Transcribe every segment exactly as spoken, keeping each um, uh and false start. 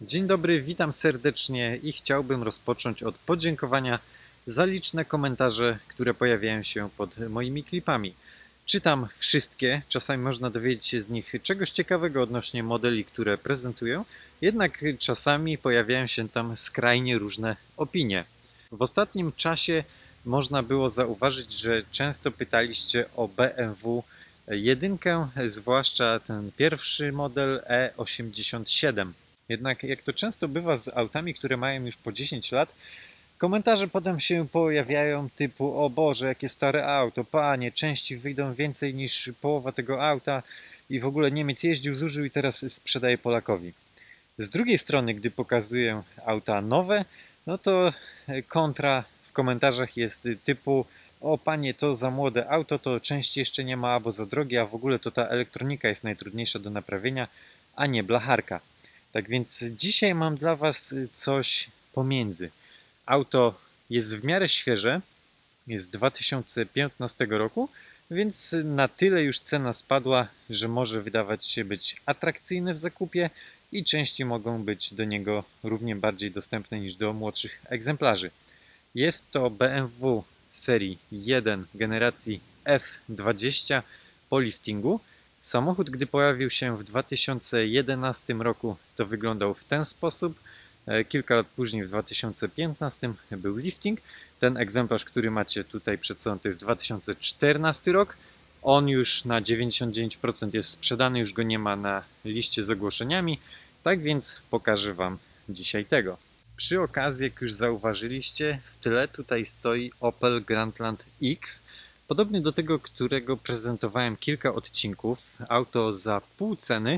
Dzień dobry, witam serdecznie i chciałbym rozpocząć od podziękowania za liczne komentarze, które pojawiają się pod moimi klipami. Czytam wszystkie, czasami można dowiedzieć się z nich czegoś ciekawego odnośnie modeli, które prezentują, jednak czasami pojawiają się tam skrajnie różne opinie. W ostatnim czasie można było zauważyć, że często pytaliście o B M W jedynkę, zwłaszcza ten pierwszy model E osiemdziesiąt siedem. Jednak jak to często bywa z autami, które mają już po dziesięć lat, komentarze potem się pojawiają typu: o Boże, jakie stare auto, panie, części wyjdą więcej niż połowa tego auta i w ogóle Niemiec jeździł, zużył i teraz sprzedaje Polakowi. Z drugiej strony, gdy pokazuję auta nowe, no to kontra w komentarzach jest typu: o panie, to za młode auto, to części jeszcze nie ma, albo za drogie, a w ogóle to ta elektronika jest najtrudniejsza do naprawienia, a nie blacharka. Tak więc dzisiaj mam dla Was coś pomiędzy. Auto jest w miarę świeże, jest z dwa tysiące piętnastego roku, więc na tyle już cena spadła, że może wydawać się być atrakcyjne w zakupie i części mogą być do niego równie bardziej dostępne niż do młodszych egzemplarzy. Jest to B M W serii jeden generacji F dwadzieścia po liftingu. Samochód, gdy pojawił się w dwa tysiące jedenastym roku, to wyglądał w ten sposób. Kilka lat później, w dwa tysiące piętnastym, był lifting. Ten egzemplarz, który macie tutaj przed sobą, to jest dwa tysiące czternasty rok. On już na dziewięćdziesiąt dziewięć procent jest sprzedany, już go nie ma na liście z ogłoszeniami. Tak więc pokażę Wam dzisiaj tego. Przy okazji, jak już zauważyliście, w tle tutaj stoi Opel Grandland X. Podobny do tego, którego prezentowałem kilka odcinków. Auto za pół ceny,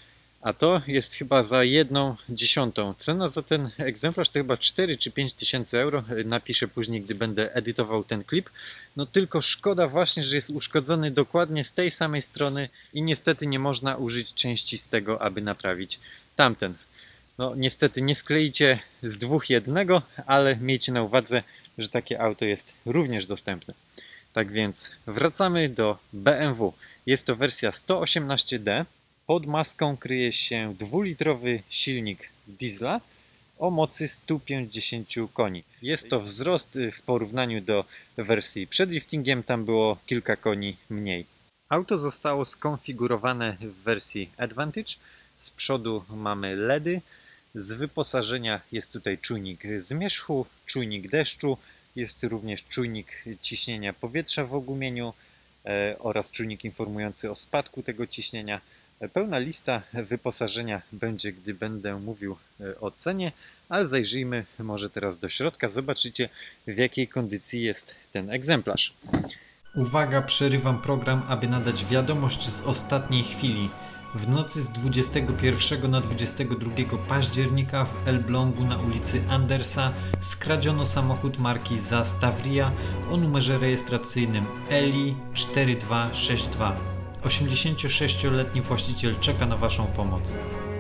a to jest chyba za jedną dziesiątą. Cena za ten egzemplarz to chyba cztery czy pięć tysięcy euro. Napiszę później, gdy będę edytował ten klip. No tylko szkoda właśnie, że jest uszkodzony dokładnie z tej samej strony i niestety nie można użyć części z tego, aby naprawić tamten. No niestety nie skleicie z dwóch jednego, ale miejcie na uwadze, że takie auto jest również dostępne. Tak więc wracamy do B M W. Jest to wersja sto osiemnaście D. Pod maską kryje się dwulitrowy silnik diesla o mocy stu pięćdziesięciu koni. Jest to wzrost w porównaniu do wersji przed liftingiem, tam było kilka koni mniej. Auto zostało skonfigurowane w wersji Advantage. Z przodu mamy L E D y. Z wyposażenia jest tutaj czujnik zmierzchu, czujnik deszczu, jest również czujnik ciśnienia powietrza w ogumieniu e, oraz czujnik informujący o spadku tego ciśnienia. Pełna lista wyposażenia będzie, gdy będę mówił o cenie, ale zajrzyjmy może teraz do środka, zobaczycie, w jakiej kondycji jest ten egzemplarz. Uwaga, przerywam program, aby nadać wiadomość z ostatniej chwili. W nocy z dwudziestego pierwszego na dwudziestego drugiego października w Elblągu na ulicy Andersa skradziono samochód marki Zaz Tavria o numerze rejestracyjnym L I cztery dwa sześć dwa. osiemdziesięciosześcioletni właściciel czeka na Waszą pomoc.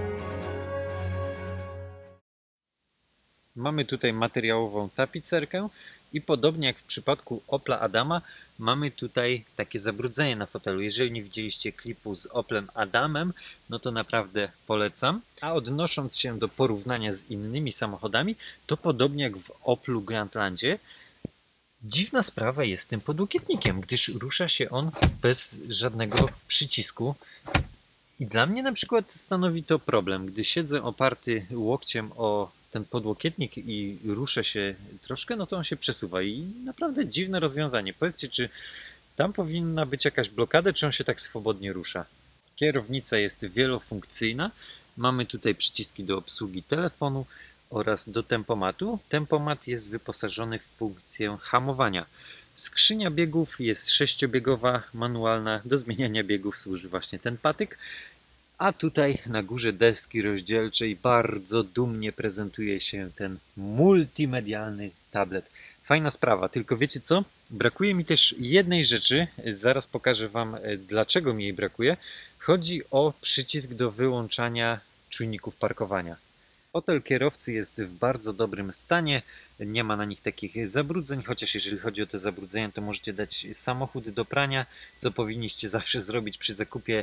Mamy tutaj materiałową tapicerkę i podobnie jak w przypadku Opla Adama mamy tutaj takie zabrudzenie na fotelu. Jeżeli nie widzieliście klipu z Oplem Adamem, no to naprawdę polecam. A odnosząc się do porównania z innymi samochodami, to podobnie jak w Oplu Grandlandzie, dziwna sprawa jest z tym podłokietnikiem, gdyż rusza się on bez żadnego przycisku. I dla mnie na przykład stanowi to problem. Gdy siedzę oparty łokciem o ten podłokietnik i ruszę się troszkę, no to on się przesuwa i naprawdę dziwne rozwiązanie. Powiedzcie, czy tam powinna być jakaś blokada, czy on się tak swobodnie rusza? Kierownica jest wielofunkcyjna. Mamy tutaj przyciski do obsługi telefonu oraz do tempomatu. Tempomat jest wyposażony w funkcję hamowania. Skrzynia biegów jest sześciobiegowa, manualna. Do zmieniania biegów służy właśnie ten patyk. A tutaj na górze deski rozdzielczej bardzo dumnie prezentuje się ten multimedialny tablet. Fajna sprawa, tylko wiecie co? Brakuje mi też jednej rzeczy, zaraz pokażę Wam, dlaczego mi jej brakuje. Chodzi o przycisk do wyłączania czujników parkowania. Fotel kierowcy jest w bardzo dobrym stanie, nie ma na nich takich zabrudzeń, chociaż jeżeli chodzi o te zabrudzenia, to możecie dać samochód do prania, co powinniście zawsze zrobić przy zakupie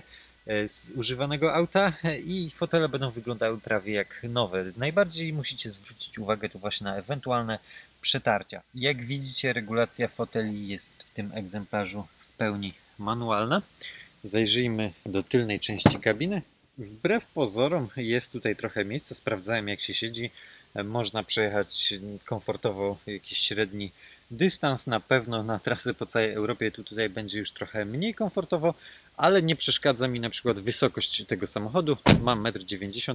z używanego auta i fotele będą wyglądały prawie jak nowe. Najbardziej musicie zwrócić uwagę tu właśnie na ewentualne przetarcia. Jak widzicie, regulacja foteli jest w tym egzemplarzu w pełni manualna. Zajrzyjmy do tylnej części kabiny. Wbrew pozorom jest tutaj trochę miejsca. Sprawdzałem, jak się siedzi. Można przejechać komfortowo jakiś średni dystans. Na pewno na trasy po całej Europie tu tutaj będzie już trochę mniej komfortowo, ale nie przeszkadza mi na przykład wysokość tego samochodu. Mam metr dziewięćdziesiąt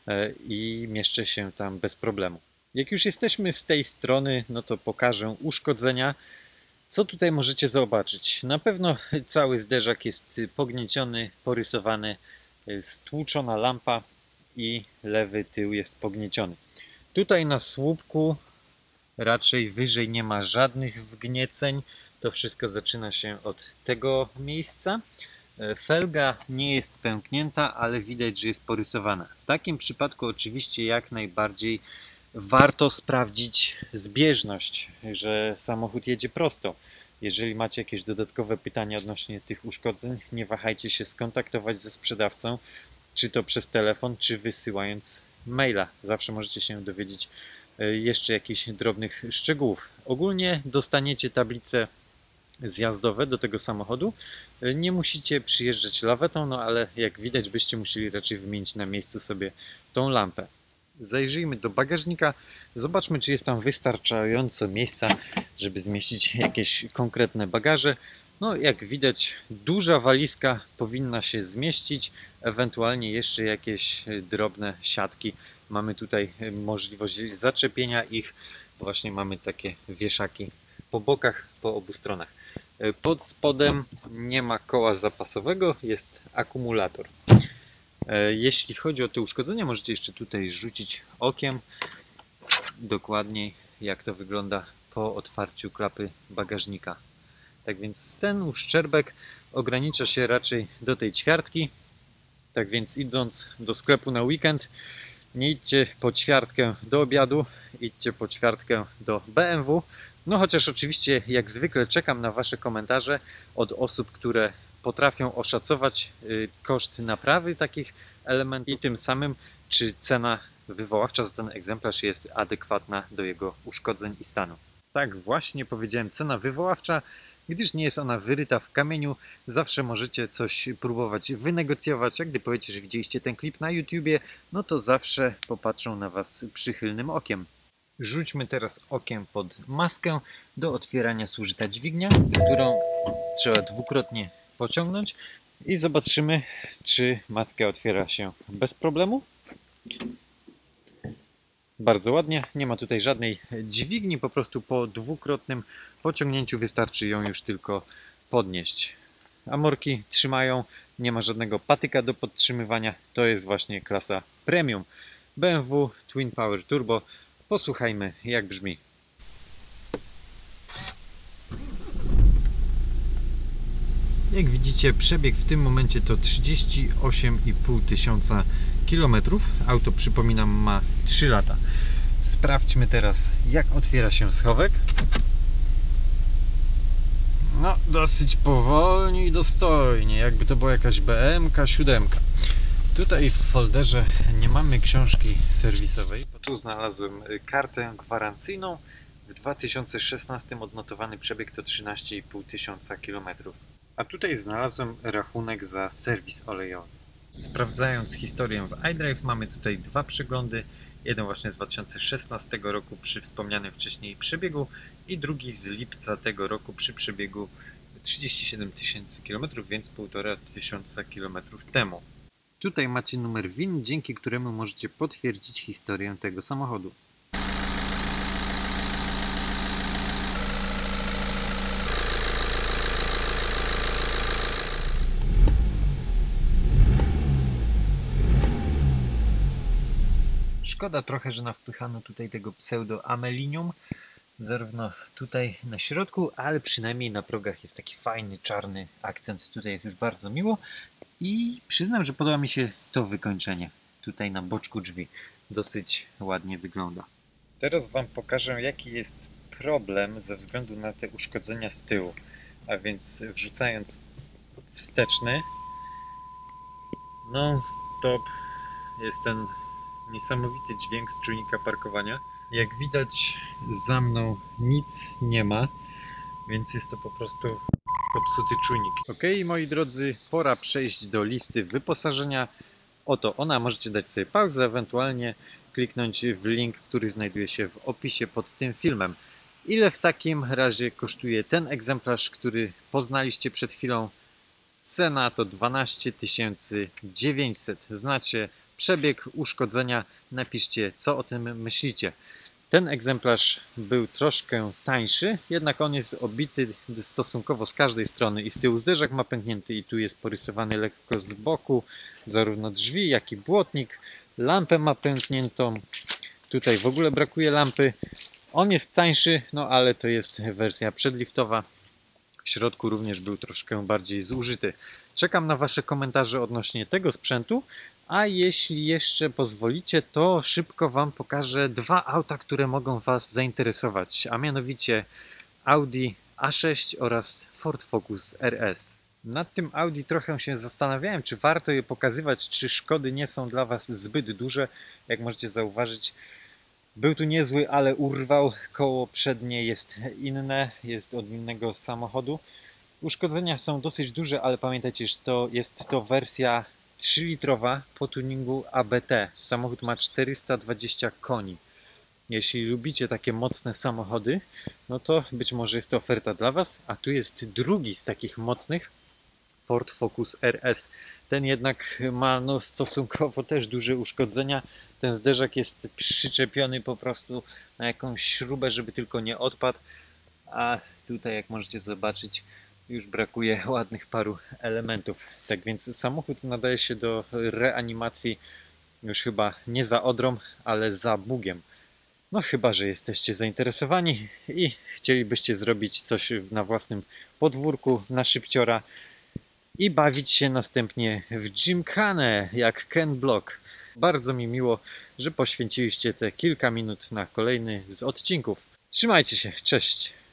i mieszczę się tam bez problemu. Jak już jesteśmy z tej strony, no to pokażę uszkodzenia. Co tutaj możecie zobaczyć? Na pewno cały zderzak jest pognieciony, porysowany, stłuczona lampa i lewy tył jest pognieciony. Tutaj na słupku raczej wyżej nie ma żadnych wgnieceń. To wszystko zaczyna się od tego miejsca. Felga nie jest pęknięta, ale widać, że jest porysowana. W takim przypadku oczywiście jak najbardziej warto sprawdzić zbieżność, że samochód jedzie prosto. Jeżeli macie jakieś dodatkowe pytania odnośnie tych uszkodzeń, nie wahajcie się skontaktować ze sprzedawcą, czy to przez telefon, czy wysyłając maila. Zawsze możecie się dowiedzieć jeszcze jakichś drobnych szczegółów. Ogólnie dostaniecie tablice zjazdowe do tego samochodu. Nie musicie przyjeżdżać lawetą, no ale jak widać byście musieli raczej wymienić na miejscu sobie tą lampę. Zajrzyjmy do bagażnika, zobaczmy, czy jest tam wystarczająco miejsca, żeby zmieścić jakieś konkretne bagaże. No jak widać, duża walizka powinna się zmieścić, ewentualnie jeszcze jakieś drobne siatki. Mamy tutaj możliwość zaczepienia ich, właśnie mamy takie wieszaki po bokach, po obu stronach. Pod spodem nie ma koła zapasowego, jest akumulator. Jeśli chodzi o te uszkodzenia, możecie jeszcze tutaj rzucić okiem dokładniej, jak to wygląda po otwarciu klapy bagażnika. Tak więc ten uszczerbek ogranicza się raczej do tej ćwiartki. Tak więc idąc do sklepu na weekend, nie idźcie po ćwiartkę do obiadu, idźcie po ćwiartkę do B M W. No chociaż oczywiście jak zwykle czekam na Wasze komentarze od osób, które potrafią oszacować koszt naprawy takich elementów i tym samym czy cena wywoławcza za ten egzemplarz jest adekwatna do jego uszkodzeń i stanu. Tak właśnie powiedziałem, cena wywoławcza, gdyż nie jest ona wyryta w kamieniu. Zawsze możecie coś próbować wynegocjować, a gdy powiecie, że widzieliście ten klip na YouTubie, no to zawsze popatrzą na Was przychylnym okiem. Rzućmy teraz okiem pod maskę. Do otwierania służy ta dźwignia, którą trzeba dwukrotnie pociągnąć i zobaczymy, czy maska otwiera się bez problemu. Bardzo ładnie, nie ma tutaj żadnej dźwigni, po prostu po dwukrotnym pociągnięciu wystarczy ją już tylko podnieść. Amorki trzymają, nie ma żadnego patyka do podtrzymywania, to jest właśnie klasa premium. B M W Twin Power Turbo, posłuchajmy jak brzmi. Jak widzicie, przebieg w tym momencie to trzydzieści osiem i pół tysiąca kilometrów. Auto, przypominam, ma trzy lata. Sprawdźmy teraz, jak otwiera się schowek. No, dosyć powolnie i dostojnie, jakby to była jakaś B M K siedem. Tutaj w folderze nie mamy książki serwisowej. Tu znalazłem kartę gwarancyjną. W dwa tysiące szesnastym odnotowany przebieg to trzynaście i pół tysiąca kilometrów. A tutaj znalazłem rachunek za serwis olejowy. Sprawdzając historię w iDrive, mamy tutaj dwa przeglądy. Jeden właśnie z dwa tysiące szesnastego roku przy wspomnianym wcześniej przebiegu i drugi z lipca tego roku przy przebiegu trzydzieści siedem tysięcy kilometrów, więc półtora tysiąca kilometrów temu. Tutaj macie numer V I N, dzięki któremu możecie potwierdzić historię tego samochodu. Szkoda trochę, że nawpychano tutaj tego pseudo-amelinium, zarówno tutaj na środku, ale przynajmniej na progach jest taki fajny, czarny akcent. Tutaj jest już bardzo miło i przyznam, że podoba mi się to wykończenie. Tutaj na boczku drzwi dosyć ładnie wygląda. Teraz Wam pokażę, jaki jest problem ze względu na te uszkodzenia z tyłu. A więc wrzucając wsteczny, Non-stop jest ten niesamowity dźwięk z czujnika parkowania. Jak widać, za mną nic nie ma, więc jest to po prostu popsuty czujnik. Ok, moi drodzy, pora przejść do listy wyposażenia. Oto ona, możecie dać sobie pauzę, ewentualnie kliknąć w link, który znajduje się w opisie pod tym filmem. Ile w takim razie kosztuje ten egzemplarz, który poznaliście przed chwilą? Cena to dwanaście tysięcy dziewięćset. Znacie przebieg uszkodzenia, napiszcie, co o tym myślicie. Ten egzemplarz był troszkę tańszy, jednak on jest obity stosunkowo z każdej strony i z tyłu zderzak ma pęknięty i tu jest porysowany lekko z boku, zarówno drzwi, jak i błotnik. Lampę ma pękniętą, tutaj w ogóle brakuje lampy. On jest tańszy, no ale to jest wersja przedliftowa. W środku również był troszkę bardziej zużyty. Czekam na Wasze komentarze odnośnie tego sprzętu, a jeśli jeszcze pozwolicie, to szybko Wam pokażę dwa auta, które mogą Was zainteresować, a mianowicie Audi A sześć oraz Ford Focus R S. Nad tym Audi trochę się zastanawiałem, czy warto je pokazywać, czy szkody nie są dla Was zbyt duże. Jak możecie zauważyć, był tu niezły, ale urwał. Koło przednie jest inne, jest od innego samochodu. Uszkodzenia są dosyć duże, ale pamiętajcie, że to jest to wersja trzylitrowa po tuningu A B T. Samochód ma czterysta dwadzieścia koni. Jeśli lubicie takie mocne samochody, no to być może jest to oferta dla Was. A tu jest drugi z takich mocnych, Ford Focus R S. Ten jednak ma no, stosunkowo też duże uszkodzenia. Ten zderzak jest przyczepiony po prostu na jakąś śrubę, żeby tylko nie odpadł. A tutaj, jak możecie zobaczyć, już brakuje ładnych paru elementów. Tak więc samochód nadaje się do reanimacji już chyba nie za Odrą, ale za Bugiem. No chyba, że jesteście zainteresowani i chcielibyście zrobić coś na własnym podwórku, na szybciora i bawić się następnie w gymkhanę jak Ken Block. Bardzo mi miło, że poświęciliście te kilka minut na kolejny z odcinków. Trzymajcie się, cześć!